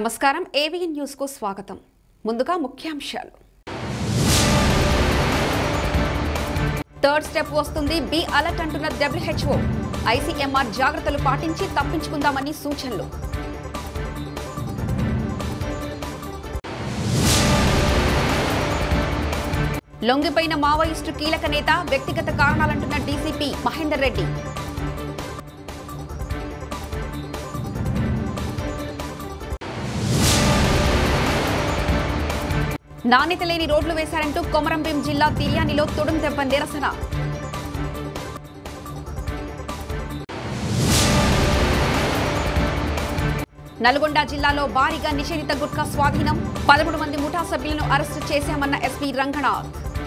నమస్కారం AVN news కు స్వాగతం. ముందుగా ముఖ్యాంశాలు. థర్డ్ స్టెప్ వస్తుంది, బి అలర్ట్ అంటున్న WHO. ICMR జాగ్రత్తలు పాటించి తప్పించుకుందామని సూచనలు. లొంగిపోయిన మావోయిస్టు కీలక నేత, వ్యక్తిగత కారణాలంటున్న డీసీపీ మహేందర్ రెడ్డి. నాణ్యత లేని రోడ్లు వేశారంటూ కొమరంభీం జిల్లా తిర్యానిలో తుడుం దెబ్బ నిరసన. నల్గొండ జిల్లాలో భారీగా నిషేధిత గుట్కా స్వాధీనం. 13 మంది ముఠా సభ్యులను అరెస్టు చేశామన్న ఎస్పీ రంగనాథ్.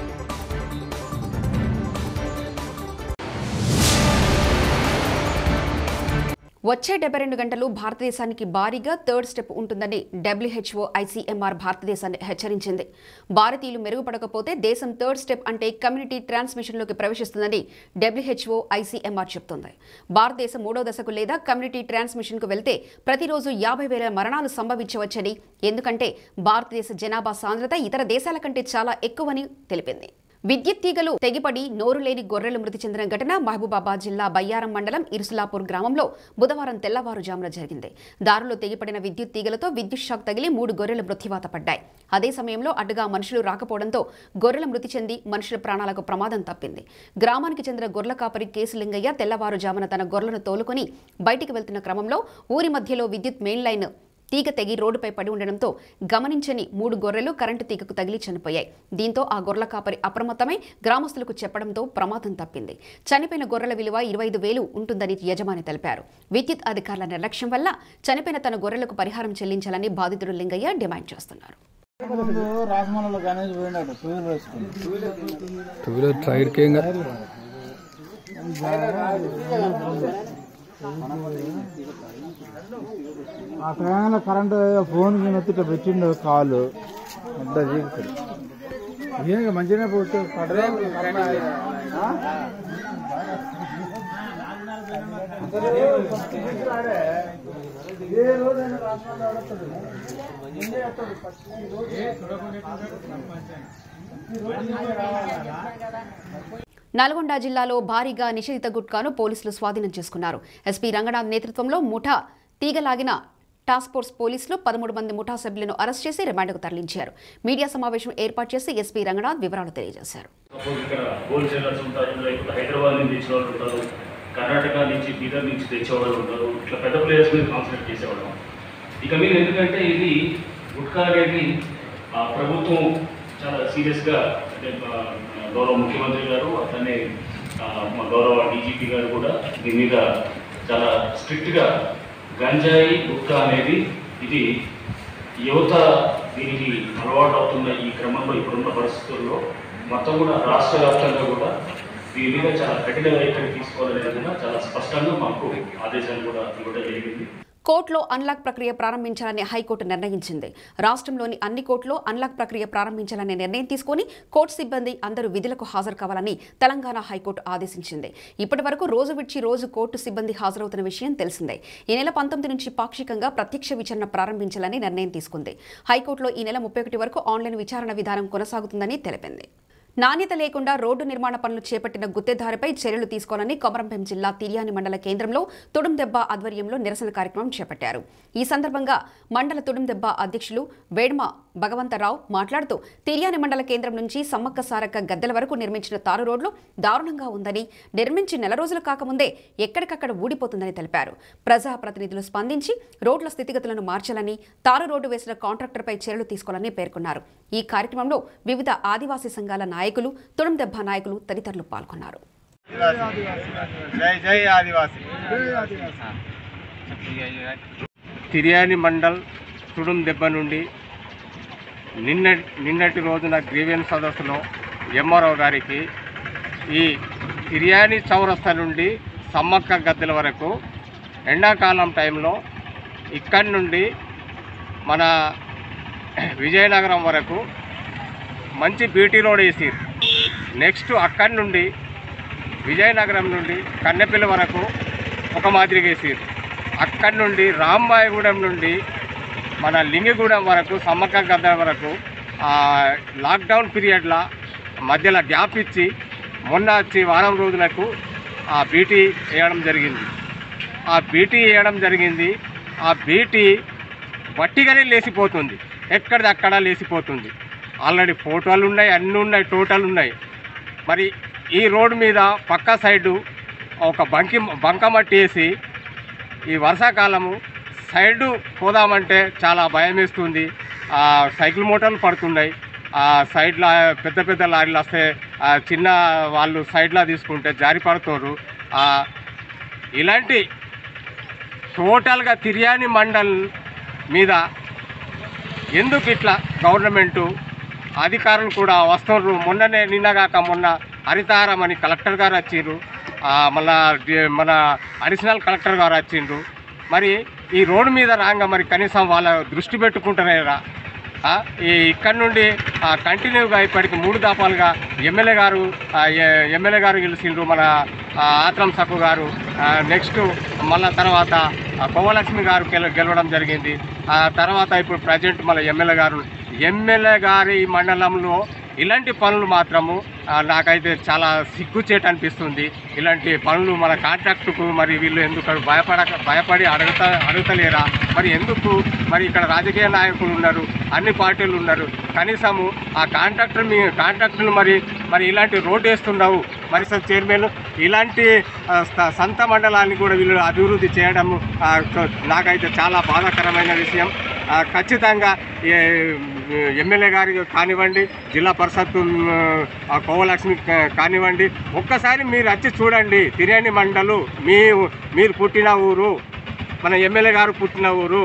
వచ్చే 72 గంటలు భారతదేశానికి భారీగా థర్డ్ స్టెప్ ఉంటుందని WHO ICMR భారతదేశాన్ని హెచ్చరించింది. భారతీయులు మెరుగుపడకపోతే దేశం థర్డ్ స్టెప్ అంటే కమ్యూనిటీ ట్రాన్స్మిషన్లోకి ప్రవేశిస్తుందని WHO ICMR చెబుతోంది. భారతదేశం 3వ దశకు లేదా కమ్యూనిటీ ట్రాన్స్మిషన్కు వెళ్తే ప్రతిరోజు 50,000 మరణాలు సంభవించవచ్చని, ఎందుకంటే భారతదేశ జనాభా సాంద్రత ఇతర దేశాల కంటే చాలా ఎక్కువని తెలిపింది. విద్యుత్ తీగలు తెగిపడి నోరు లేని గొర్రెలు మృతి చెందిన ఘటన మహబూబాబాద్ జిల్లా బయ్యారం మండలం ఇరుసులాపూర్ గ్రామంలో బుధవారం తెల్లవారుజామున జరిగింది. దారిలో తెగిపడిన విద్యుత్ తీగలతో విద్యుత్ షాక్ తగిలి 3 గొర్రెలు మృత్యువాత పడ్డాయి. అదే సమయంలో అడ్డుగా మనుషులు రాకపోవడంతో గొర్రెల మృతి చెంది మనుషుల ప్రాణాలకు ప్రమాదం తప్పింది. గ్రామానికి చెందిన గొర్రెల కాపరి కేసులింగయ్య తెల్లవారుజామున తన గొర్రెలను తోలుకొని బయటికి వెళ్తున్న క్రమంలో ఊరి మధ్యలో విద్యుత్ మెయిన్ లైన్ తీగ తెగి రోడ్డుపై పడి ఉండడంతో గమనించని 3 గొర్రెలు కరెంటు తీగకు తగిలి చనిపోయాయి. దీంతో ఆ గొర్రెల కాపరి అప్రమత్తమై గ్రామస్తులకు చెప్పడంతో ప్రమాదం తప్పింది. చనిపోయిన గొర్రెల విలువ 25,000 ఉంటుందని యజమాని తెలిపారు. విద్యుత్ అధికారుల నిర్లక్ష్యం వల్ల చనిపోయిన తన గొర్రెలకు పరిహారం చెల్లించాలని బాధితుడు లింగయ్య డిమాండ్ చేస్తున్నారు. ఆ టైంలో కరెంటు ఫోన్ నొత్తి పెట్టిండు కాలు అంతా మంచిగానే పోతే నల్గొండ జిల్లాలో భారీగా నిషేధిత గుట్కాను పోలీసులు స్వాధీనం చేసుకున్నారు. ఎస్పీ రంగనాథ్ నేతృత్వంలో ముఠా తీగలాగిన టాస్క్ ఫోర్స్ పోలీసులు 13 మంది ముఠా సభ్యులను అరెస్ట్ చేసి రిమాండ్కు తరలించారు. మీడియా సమావేశం ఏర్పాటు చేసి ఎస్పీ రంగనాథ్ వివరాలు తెలియజేశారు. కర్ణాటక నుంచి, బీదర్ నుంచి తెచ్చేవాళ్ళు ఉంటారు. ఇట్లా పెద్ద ప్లేయర్స్ మీద కాన్సన్ట్రేట్ చేసేవాళ్ళం. ఇక మీరు ఎందుకంటే ఇది గుట్కా అనేది ప్రభుత్వం చాలా సీరియస్గా, అంటే గౌరవ ముఖ్యమంత్రి గారు అట్లనే మా గౌరవ డీజీపీ గారు కూడా దీని మీద చాలా స్ట్రిక్ట్గా గంజాయి గుట్కా అనేది ఇది యువత దీనికి అలవాటు అవుతున్న ఈ క్రమంలో ఇప్పుడున్న పరిస్థితుల్లో మొత్తం కూడా రాష్ట్ర వ్యాప్తంగా కూడా దీని మీద చాలా కఠిన వైఖరి తీసుకోవాలనే విధంగా చాలా స్పష్టంగా మాకు ఆదేశాలు కూడా ఇవ్వడం జరిగింది. కోర్టులో అన్లాక్ ప్రక్రియ ప్రారంభించాలని హైకోర్టు నిర్ణయించింది. రాష్ట్రంలోని అన్ని కోర్టులో అన్లాక్ ప్రక్రియ ప్రారంభించాలనే నిర్ణయం తీసుకుని కోర్టు సిబ్బంది అందరూ విధులకు హాజరు కావాలని తెలంగాణ హైకోర్టు ఆదేశించింది. ఇప్పటి వరకు రోజు విడిచి రోజు కోర్టు సిబ్బంది హాజరవుతున్న విషయం తెలిసిందే. ఈ నెల 19 నుంచి పాక్షికంగా ప్రత్యక్ష విచారణ ప్రారంభించాలని నిర్ణయం తీసుకుంది. హైకోర్టులో ఈ నెల 31 వరకు ఆన్లైన్ విచారణ విధానం కొనసాగుతుందని తెలిపింది. నాణ్యత లేకుండా రోడ్డు నిర్మాణ పనులు చేపట్టిన గుత్తేదారిపై చర్యలు తీసుకోవాలని కొమరంభీం జిల్లా తిర్యాని మండల కేంద్రంలో తుడుం దెబ్బ ఆధ్వర్యంలో నిరసన కార్యక్రమం చేపట్టారు. ఈ సందర్భంగా మండల తుడుం దెబ్బ అధ్యక్షులు వేడ్మ భగవంతరావు మాట్లాడుతూ తిర్యాని మండల కేంద్రం నుంచి సమ్మక్క సారక్క గద్దెల వరకు నిర్మించిన తారు రోడ్లు దారుణంగా ఉందని, నిర్మించి నెల రోజులు కాకముందే ఎక్కడికక్కడ ఊడిపోతుందని తెలిపారు. ప్రజాప్రతినిధులు స్పందించి రోడ్ల స్థితిగతులను మార్చాలని, తారు రోడ్డు వేసిన కాంట్రాక్టర్పై చర్యలు తీసుకోవాలని పేర్కొన్నారు. ఈ కార్యక్రమంలో వివిధ ఆదివాసీ సంఘాల నాయకులు, తుడుం దెబ్బ నాయకులు తదితరులు పాల్గొన్నారు. తిర్యాని మండల్ తుడుం దెబ్బ నుండి నిన్నటి రోజున గ్రీవెన్స్ సదస్సులో ఎంఆర్ఓ గారికి ఈ తిర్యాని చౌరస్తా నుండి సమ్మక్క గద్దెల వరకు ఎండాకాలం టైంలో ఇక్కడి నుండి మన విజయనగరం వరకు మంచి బీటీ రోడ్ వేసి, నెక్స్ట్ అక్కడి నుండి విజయనగరం నుండి కన్నెపల్లి వరకు ఒక మాదిరిగా వేసి, అక్కడి నుండి రాంబాయిగూడెం నుండి మన లింగిగూడెం వరకు సమ్మక్క గద్ద వరకు లాక్డౌన్ పీరియడ్లో మధ్యలో గ్యాప్ ఇచ్చి మొన్న వచ్చి వారం రోజులకు బీటీ వేయడం జరిగింది. ఆ బీటీ వట్టిగానే లేచిపోతుంది, ఎక్కడిదక్కడ లేచిపోతుంది. ఆల్రెడీ ఫోటోలు ఉన్నాయి, అన్నీ ఉన్నాయి, టోటల్ ఉన్నాయి. మరి ఈ రోడ్డు మీద పక్క సైడు ఒక బంకమట్టి వేసి ఈ వర్షాకాలము సైడు పోదామంటే చాలా భయం వేస్తుంది. సైకిల్ మోటార్లు పడుతున్నాయి, సైడ్లో పెద్ద పెద్ద లారీలు వస్తే చిన్న వాళ్ళు సైడ్లో తీసుకుంటే జారి పడుతున్నారు. ఇలాంటి టోటల్గా తిర్యాని మండల్ మీద ఎందుకు ఇట్లా గవర్నమెంటు అధికారులు కూడా వస్తున్నారు. మొన్ననే నిన్నగాక మొన్న హరితారం అని కలెక్టర్ గారు వచ్చిండ్రు, మళ్ళా మన అడిషనల్ కలెక్టర్ గారు వచ్చిండ్రు. మరి ఈ రోడ్డు మీద రాగా మరి కనీసం వాళ్ళ దృష్టి పెట్టుకుంటారా? ఇక్కడ నుండి కంటిన్యూగా ఇప్పటికి 3 దఫాలుగా ఎమ్మెల్యే గారు గెలిచిండ్రు, మన ఆత్రం సక్కు గారు. నెక్స్ట్ మళ్ళా తర్వాత కోవలక్ష్మి గారు గెలవడం జరిగింది. తర్వాత ఇప్పుడు ప్రజెంట్ మన ఎమ్మెల్యే గారి మండలంలో ఇలాంటి పనులు మాత్రము నాకైతే చాలా సిగ్గుచేటు అనిపిస్తుంది. ఇలాంటి పనులు మన కాంట్రాక్టుకు మరి వీళ్ళు ఎందుకు భయపడి అడుగుతలేరా? మరి ఎందుకు? మరి ఇక్కడ రాజకీయ నాయకులు ఉన్నారు, అన్ని పార్టీలు ఉన్నారు, కనీసము ఆ కాంట్రాక్టులు మరి ఇలాంటి రోడ్డు వేస్తున్నావు. మరి చైర్మన్ ఇలాంటి సంత మండలాన్ని కూడా వీళ్ళు అభివృద్ధి చేయడం నాకైతే చాలా బాధాకరమైన విషయం. ఖచ్చితంగా ఎమ్మెల్యే గారి కానివ్వండి, జిల్లా పరిషత్ కోవలక్ష్మి కానివ్వండి, ఒక్కసారి మీరు వచ్చి చూడండి. తిర్యాని మండలు మీరు పుట్టిన ఊరు, మన ఎమ్మెల్యే గారు పుట్టిన ఊరు,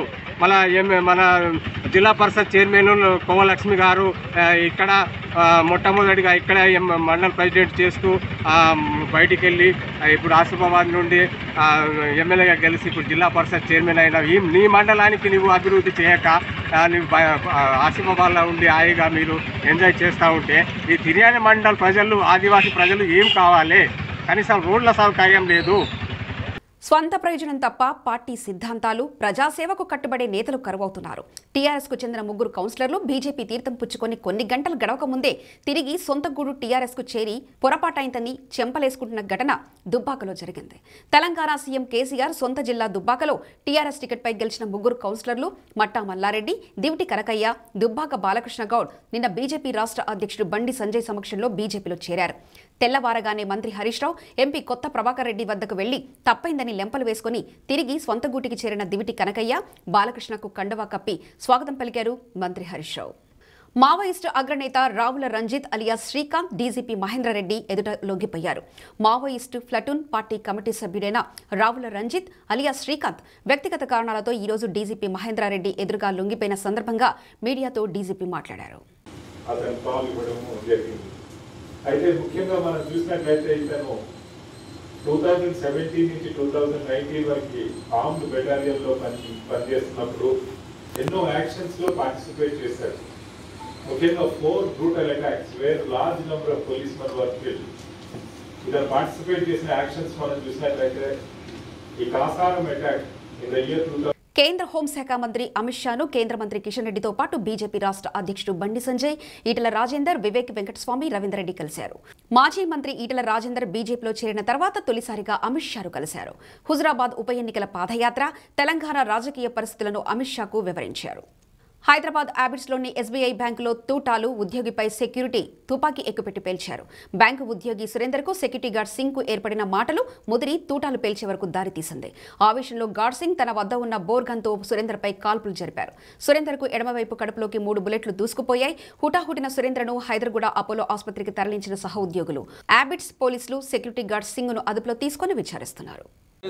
మన జిల్లా పరిషత్ చైర్మన్ కోవలక్ష్మి గారు ఇక్కడ మొట్టమొదటిగా ఇక్కడ మండల ప్రెసిడెంట్ చేస్తూ బయటికి వెళ్ళి ఇప్పుడు ఆసిఫాబాద్ నుండి ఎమ్మెల్యేగా గెలిచి ఇప్పుడు జిల్లా పరిషత్ చైర్మన్ అయిన నీ మండలానికి నువ్వు అభివృద్ధి చేయక నువ్వు ఆసిఫాబాద్లో ఉండి హాయిగా మీరు ఎంజాయ్ చేస్తూ ఉంటే ఈ తిర్యాని మండల ప్రజలు, ఆదివాసీ ప్రజలు ఏం కావాలి? కనీసం రోడ్ల సౌకర్యం లేదు. స్వంత ప్రయోజనం తప్ప పార్టీ సిద్ధాంతాలు, ప్రజాసేవకు కట్టుబడే నేతలు కరువవుతున్నారు. టీఆర్ఎస్కు చెందిన 3 కౌన్సిలర్లు బీజేపీ తీర్థం పుచ్చుకొని కొన్ని గంటలు గడవక ముందే తిరిగి సొంత గూడు టీఆర్ఎస్కు చేరి పొరపాటైందని చెంపలేసుకుంటున్న ఘటన దుబ్బాకలో జరిగింది. తెలంగాణ సీఎం కేసీఆర్ సొంత జిల్లా దుబ్బాకలో టీఆర్ఎస్ టికెట్పై గెలిచిన 3 కౌన్సిలర్లు మట్టా మల్లారెడ్డి, దివిటి కనకయ్య, దుబ్బాక బాలకృష్ణ గౌడ్ నిన్న బీజేపీ రాష్ట్ర అధ్యక్షుడు బండి సంజయ్ సమక్షంలో బీజేపీలో చేరారు. తెల్లవారగానే మంత్రి హరీష్ రావు, ఎంపీ కొత్త ప్రభాకర్ రెడ్డి వద్దకు వెళ్లి తప్పైందని లెంపలు వేసుకుని తిరిగి సొంత గూటికి చేరిన దివిటి కనకయ్య, బాలకృష్ణకు కండువా కప్పి స్వాగతం పలికారు మంత్రి హరీష్ రావు. మావోయిస్టు అగ్రనేత రావుల రంజిత్ అలియాస్ శ్రీకాంత్ డీజీపీ మహేంద్రరెడ్డి ఎదుట లొంగిపోయారు. మావోయిస్టు ప్లాటూన్ పార్టీ కమిటీ సభ్యుడైన రావుల రంజిత్ అలియాస్ శ్రీకాంత్ వ్యక్తిగత కారణాలతో ఈరోజు డీజీపీ మహేంద్రరెడ్డి ఎదురుగా లొంగిపోయిన సందర్భంగా మీడియాతో డీజీపీ మాట్లాడారు. అయితే ముఖ్యంగా మనం చూసినట్లయితే ఇతను 2017 నుంచి 2019 వరకు ఆర్మ్డ్ బెటాలియన్ లో పనిచేస్తున్నప్పుడు ఎన్నో యాక్షన్స్ లో పార్టిసిపేట్ చేశారు. ముఖ్యంగా 4 brutal attacks where large number of policemen were killed. ఇతను పార్టిసిపేట్ చేసిన యాక్షన్స్ మనం చూసినట్లయితే ఈ Kasaram attack in the year 2000. కేంద్ర హోంశాఖ మంత్రి అమిత్ షాను కేంద్ర మంత్రి కిషన్ రెడ్డితో పాటు బీజేపీ రాష్ట్ర అధ్యక్షుడు బండి సంజయ్, ఈటల రాజేందర్, వివేక్ వెంకటస్వామి, రవీందర్ రెడ్డి కలిశారు. మాజీ మంత్రి ఈటల రాజేందర్ బీజేపీలో చేరిన తర్వాత తొలిసారిగా అమిత్ షాను కలిశారు. హుజురాబాద్ ఉప ఎన్నికల పాదయాత్ర, తెలంగాణ రాజకీయ పరిస్థితులను అమిత్ షాకు వివరించారు. హైదరాబాద్ ఆబిడ్స్లోని ఎస్బీఐ బ్యాంకులో తూటాలు ఉద్యోగిపై సెక్యూరిటీ తుపాకీ ఎక్కుపెట్టి పేల్చారు. బ్యాంకు ఉద్యోగి సురేందర్కు సెక్యూరిటీ గార్డ్ సింగ్కు ఏర్పడిన మాటలు ముదిరి తూటాలు పేల్చే వరకు దారితీసింది. ఆవేశంలో గార్డ్ సింగ్ తన వద్ద ఉన్న బోర్గన్తో సురేందర్పై కాల్పులు జరిపారు. సురేందర్కు ఎడమవైపు కడుపులోకి 3 బుల్లెట్లు దూసుకుపోయాయి. హుటాహుటిన సురేందర్ను హైదర్గూడ అపోలో ఆసుపత్రికి తరలించిన సహ ఉద్యోగులు. ఆబిడ్స్ పోలీసులు సెక్యూరిటీ గార్డ్ సింగ్ను అదుపులో తీసుకుని విచారిస్తున్నారు.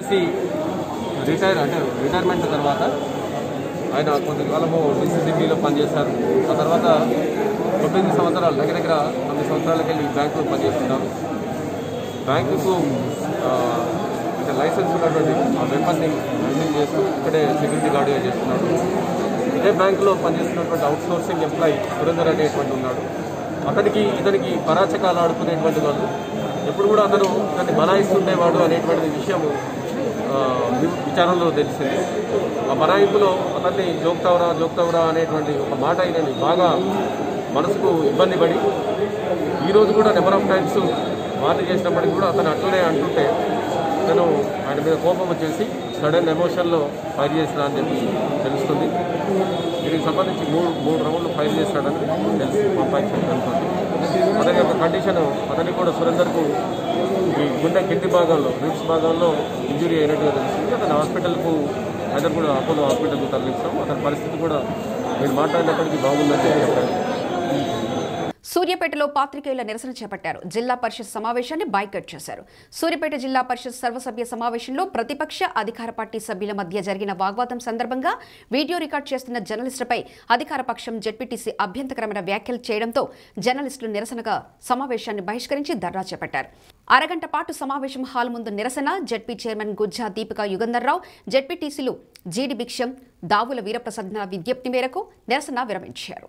రిటైర్మెంట్ తర్వాత ఆయన కొంతకాలము డిసిసిబిలో పనిచేశారు. ఆ తర్వాత 9 సంవత్సరాలు దగ్గర 9 సంవత్సరాలకి వెళ్ళి బ్యాంకులో పనిచేస్తున్నారు. బ్యాంకుకు అంటే లైసెన్స్ ఉన్నటువంటి ఆ వెపన్ని మెయింటైన్ చేస్తూ ఇక్కడే సెక్యూరిటీ గార్డ్గా చేస్తున్నాడు. ఇదే బ్యాంకులో పనిచేస్తున్నటువంటి అవుట్సోర్సింగ్ ఎంప్లాయీ సురేందర్ అనేటువంటి ఉన్నాడు. ఇతనికి పరాచకాలు ఆడుకునేటువంటి వాళ్ళు ఎప్పుడు కూడా అతను ఇతన్ని బలాయిస్తుండేవాడు అనేటువంటి విషయము విచారణలో తెలిసింది. ఆ బనాయింపులో అతన్ని జోక్తావరా అనేటువంటి ఒక మాట అయినని బాగా మనసుకు ఇబ్బంది పడి ఈరోజు కూడా నెంబర్ ఆఫ్ టైమ్స్ వార్నింగ్ చేసినప్పటికీ కూడా అతను అట్లనే అంటుంటే అతను ఆయన మీద కోపం వచ్చేసి సడన్ ఎమోషన్లో ఫైర్ చేసినా అని చెప్పి తెలుస్తుంది. దీనికి సంబంధించి మూడు రౌండ్లు ఫైర్ చేస్తాడని తెలిసి పంపించడం. అతని యొక్క కండిషన్ అతనికి కూడా సురేందర్కు ఈ గుండె కింది భాగంలో రిబ్స్ భాగంలో ఇంజురీ అయినట్టుగా తెలిసింది. అతని హాస్పిటల్కు అతను కూడా అపోలో హాస్పిటల్కు తరలిస్తాం. అతని పరిస్థితి కూడా నేను మాట్లాడినప్పటికీ బాగుందని చెప్పాను. సూర్యాపేటలో పాత్రికేయుల నిరసన చేపట్టారు. జిల్లా పరిషత్ సమావేశాన్ని బాయ్కట్ చేశారు. సూర్యాపేట జిల్లా పరిషత్ సర్వసభ్య సమావేశంలో ప్రతిపక్ష అధికార పార్టీ సభ్యుల మధ్య జరిగిన వాగ్వాదం సందర్భంగా వీడియో రికార్డు చేస్తున్న జర్నలిస్టులపై అధికార పక్షం జెడ్పీటీసీ అభ్యంతరకరమైన వ్యాఖ్యలు చేయడంతో జర్నలిస్టులు నిరసనగా సమావేశాన్ని బహిష్కరించి ధర్నా చేపట్టారు. అరగంట పాటు సమావేశం హాల్ ముందు నిరసన. జెడ్పీ చైర్మన్ గుజ్జా దీపిక యుగంధర్రావు, జెడ్పీటీసీలు జీడి భిక్షం, దావుల వీరప్రసాద్ల విజ్ఞప్తి మేరకు నిరసన విరమించారు.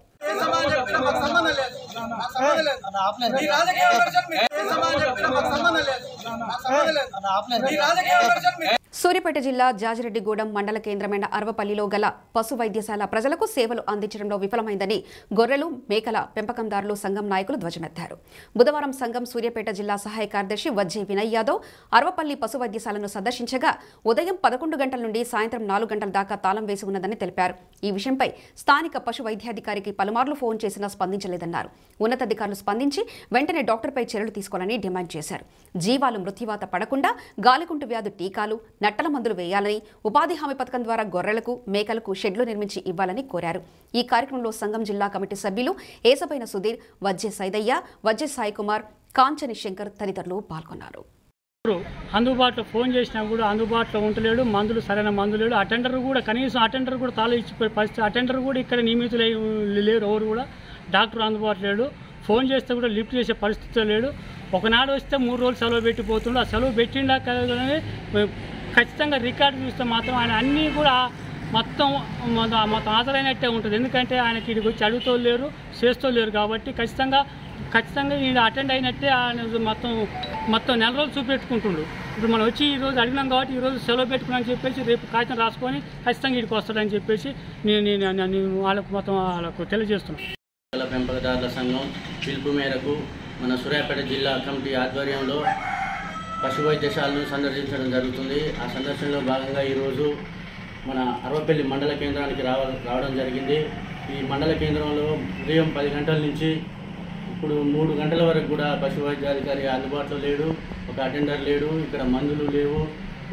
సూర్యాపేట జిల్లా జాజిరెడ్డిగూడెం మండల కేంద్రమైన అరవపల్లిలో గల పశు వైద్యశాల ప్రజలకు సేవలు అందించడంలో విఫలమైందని గొర్రెలు మేకల పెంపకందారులు సంఘం నాయకులు ధ్వజమెత్తారు. బుధవారం సంఘం సూర్యాపేట జిల్లా సహాయ కార్యదర్శి వజ్జే వినయ్ యాదవ్ అరవపల్లి పశు వైద్యశాలను సందర్శించగా ఉదయం 11 గంటల నుండి సాయంత్రం 4 గంటల దాకా తాళం వేసి ఉన్నదని తెలిపారు. ఈ విషయంపై స్థానిక పశు వైద్యాధికారికి పలుమార్లు ఫోన్ చేసినా స్పందించలేదన్నారు. ఉన్నతాధికారులు స్పందించి వెంటనే డాక్టర్పై చర్యలు తీసుకోవాలని డిమాండ్ చేశారు. జీవాలు మృత్యువాత పడకుండా గాలికుంటు వ్యాధి టీకాలు, నట్టల మందులు వేయాలని, ఉపాధి హామీ పథకం ద్వారా గొర్రెలకు మేకలకు షెడ్లు నిర్మించి ఇవ్వాలని కోరారు. ఈ కార్యక్రమంలో సంఘం జిల్లా కమిటీ సభ్యులు ఏసబైన సుధీర్, వజ్జే సైదయ్య, వజ్జే సాయి కుమార్, కాంచని శంకర్ తదితరులు పాల్గొన్నారు. అందుబాటులో ఫోన్ చేసినా కూడా అందుబాటులో ఉండలేడు. మందులు సరైన మందులు లేడు. అటెండర్ కూడా కనీసం అటెండర్ కూడా తాళం ఇచ్చిపోయే పరిస్థితి. అటెండర్ కూడా ఇక్కడ నియమితులు లేరు. ఎవరు కూడా డాక్టర్ అందుబాటులో లేడు. ఫోన్ చేస్తే కూడా లిఫ్ట్ చేసే పరిస్థితి లేడు. ఒకనాడు వస్తే 3 రోజులు సెలవు పెట్టిపోతుండు. ఆ సెలవు పెట్టిండా కానీ ఖచ్చితంగా రికార్డు చూస్తే మాత్రం ఆయన అన్నీ కూడా మొత్తం హాజరైనట్టే ఉంటుంది. ఎందుకంటే ఆయనకి ఇక్కడికి వచ్చి అడుగుతూ లేరు, చేస్తూ లేరు. కాబట్టి ఖచ్చితంగా ఈయన అటెండ్ అయినట్టే ఆయన మొత్తం నెల రోజులు చూపెట్టుకుంటుండు. ఇప్పుడు మనం వచ్చి ఈరోజు అడిగినాం కాబట్టి ఈరోజు సెలవు పెట్టుకున్నాను చెప్పేసి రేపు కాగితం రాసుకొని ఖచ్చితంగా ఇక్కడికి వస్తాడని చెప్పేసి నేను వాళ్ళకు తెలియజేస్తున్నాను. పెంపకదారుల సంఘం పిలుపు మేరకు మన సూర్యాపేట జిల్లా కమిటీ ఆధ్వర్యంలో పశు వైద్యశాలను సందర్శించడం జరుగుతుంది. ఆ సందర్శనలో భాగంగా ఈరోజు మన అరవపల్లి మండల కేంద్రానికి రావడం జరిగింది. ఈ మండల కేంద్రంలో ఉదయం 10 గంటల నుంచి ఇప్పుడు 3 గంటల వరకు కూడా పశు వైద్యాధికారి అందుబాటులో లేడు. ఒక అటెండర్ లేడు. ఇక్కడ మందులు లేవు.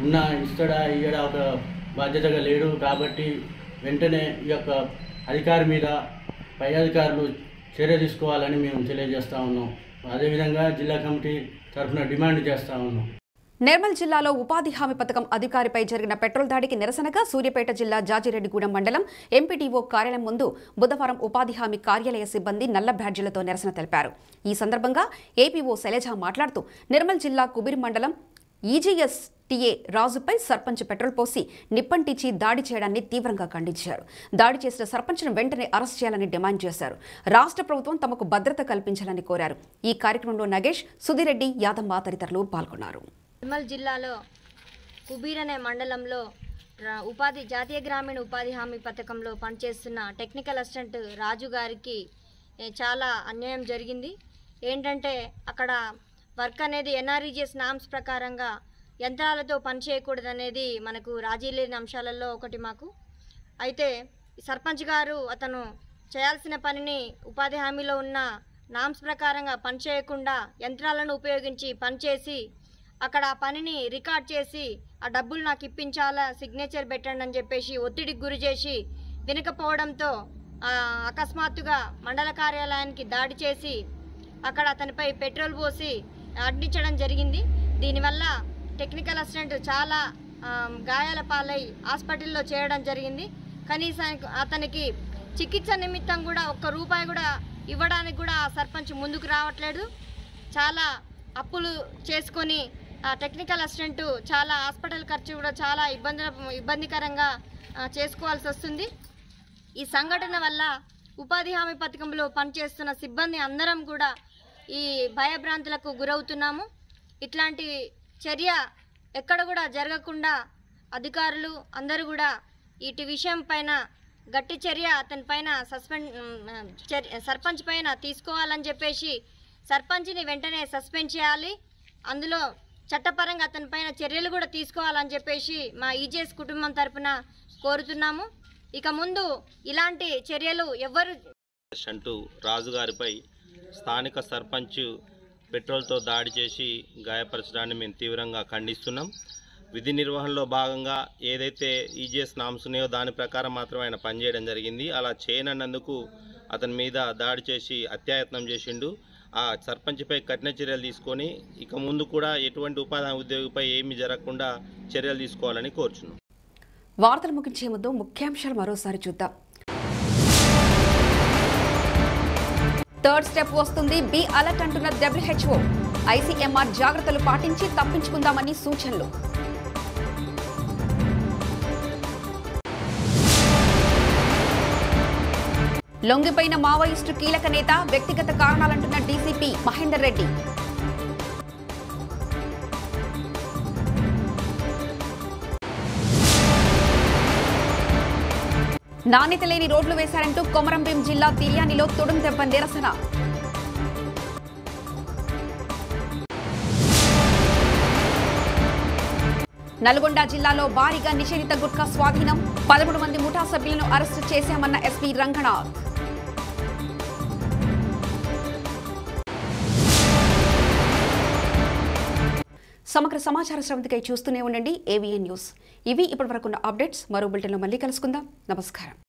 ఇయ్యడా ఒక బాధ్యతగా లేడు. కాబట్టి వెంటనే ఈ యొక్క అధికారి మీద పై అధికారులు చర్య తీసుకోవాలని మేము తెలియజేస్తూ ఉన్నాం. అదేవిధంగా జిల్లా కమిటీ తరఫున డిమాండ్ చేస్తూ ఉన్నాం. నిర్మల్ జిల్లాలో ఉపాధి హామీ పథకం అధికారిపై జరిగిన పెట్రోల్ దాడికి నిరసనగా సూర్యాపేట జిల్లా జాజిరెడ్డిగూడెం మండలం ఎంపీడీఓ కార్యాలయం ముందు బుధవారం ఉపాధి హామీ కార్యాలయ సిబ్బంది నల్ల బ్యాడ్జీలతో నిరసన తెలిపారు. ఈ సందర్భంగా ఏపీఓ శైలజ మాట్లాడుతూ నిర్మల్ జిల్లా కుబీర్ మండలం ఈజీఎస్ టీఏ రాజుపై సర్పంచ్ పెట్రోల్ పోసి నిప్పంటించి దాడి చేయడాన్ని తీవ్రంగా ఖండించారు. దాడి చేసిన సర్పంచ్ను వెంటనే అరెస్ట్ చేయాలని డిమాండ్ చేశారు. రాష్ట్ర ప్రభుత్వం తమకు భద్రత కల్పించాలని కోరారు. ఈ కార్యక్రమంలో నగేష్, సుధిరెడ్డి, యాదమ్మ తదితరులు పాల్గొన్నారు. నిర్మల్ జిల్లాలో కుబీర్ అనే మండలంలో జాతీయ గ్రామీణ ఉపాధి హామీ పథకంలో పనిచేస్తున్న టెక్నికల్ అసిస్టెంట్ రాజు గారికి చాలా అన్యాయం జరిగింది. ఏంటంటే అక్కడ వర్క్ అనేది ఎన్ఆర్ఈజీఎస్ నామ్స్ ప్రకారంగా యంత్రాలతో పనిచేయకూడదు అనేది మనకు రాజీ లేని అంశాలలో ఒకటి మాకు. అయితే సర్పంచ్ గారు అతను చేయాల్సిన పనిని ఉపాధి హామీలో ఉన్న నామ్స్ ప్రకారంగా పనిచేయకుండా యంత్రాలను ఉపయోగించి పనిచేసి అక్కడ ఆ పనిని రికార్డ్ చేసి ఆ డబ్బులు నాకు ఇప్పించాలా, సిగ్నేచర్ పెట్టండి అని చెప్పేసి ఒత్తిడికి గురి చేసి వినకపోవడంతో అకస్మాత్తుగా మండల కార్యాలయానికి దాడి చేసి అక్కడ అతనిపై పెట్రోల్ పోసి అంటించడం జరిగింది. దీనివల్ల టెక్నికల్ అసిస్టెంట్ చాలా గాయాల పాలై హాస్పిటల్లో చేయడం జరిగింది. కనీసం అతనికి చికిత్స నిమిత్తం కూడా ₹1 కూడా ఇవ్వడానికి కూడా సర్పంచ్ ముందుకు రావట్లేదు. చాలా అప్పులు చేసుకొని టెక్నికల్ అసిస్టెంట్ చాలా హాస్పిటల్ ఖర్చు కూడా చాలా ఇబ్బందికరంగా చేసుకోవాల్సి వస్తుంది. ఈ సంఘటన వల్ల ఉపాధి హామీ పథకంలో పనిచేస్తున్న సిబ్బంది అందరం కూడా ఈ భయభ్రాంతులకు గురవుతున్నాము. ఇట్లాంటి చర్య ఎక్కడ కూడా జరగకుండా అధికారులు అందరూ కూడా ఇటు విషయం పైన గట్టి చర్య అతని పైన సర్పంచ్ పైన తీసుకోవాలని చెప్పేసి సర్పంచ్ని వెంటనే సస్పెండ్ చేయాలి. అందులో చట్టపరంగా అతని పైన చర్యలు కూడా తీసుకోవాలని చెప్పేసి మా ఈజీఎస్ కుటుంబం తరపున కోరుతున్నాము. ఇక ముందు ఇలాంటి చర్యలు ఎవ్వరు అంటూ రాజుగారిపై స్థానిక సర్పంచ్ పెట్రోల్తో దాడి చేసి గాయపరచడాన్ని మేము తీవ్రంగా ఖండిస్తున్నాం. విధి నిర్వహణలో భాగంగా ఏదైతే ఈజీఎస్ నామ్స్ ఉన్నాయో దాని ప్రకారం మాత్రం ఆయన పనిచేయడం జరిగింది. అలా చేయనందుకు అతని మీద దాడి చేసి అత్యాయత్నం చేసిండు. ఆ సర్పంచ్పై కఠిన చర్యలు తీసుకొని ఇక ముందు కూడా ఎటువంటి ఉపాధి ఉద్యోగిపై ఏమీ జరగకుండా చర్యలు తీసుకోవాలని కోరుచున్నాం. వార్తలు ముగించే ముందు ముఖ్యాంశాలు మరోసారి చూద్దాం. థర్డ్ స్టెప్ వస్తుంది, బి అలర్ట్ అంటున్న WHO. ICMR జాగ్రత్తలు పాటించి తప్పించుకుందామని సూచనలు. లొంగిపోయిన మావోయిస్టు కీలక నేత, వ్యక్తిగత కారణాలంటున్న డీసీపీ మహేందర్ రెడ్డి. నాణ్యత లేని రోడ్లు వేశారంటూ కొమరంభీం జిల్లా తిర్యానిలో తొడుం దెబ్బ నిరసన. నల్గొండ జిల్లాలో భారీగా నిషేధిత గుట్కా స్వాధీనం, 13 మంది ముఠా సభ్యులను అరెస్టు చేశామన్న ఎస్పీ రంగనాథ్. సమగ్ర సమాచార శ్రవంతికై చూస్తూనే ఉండండి AVN న్యూస్. ఇవి ఇప్పటివరకున్న అప్డేట్స్. మరో బులెటిన్లో మళ్ళీ కలుసుకుందాం. నమస్కారం.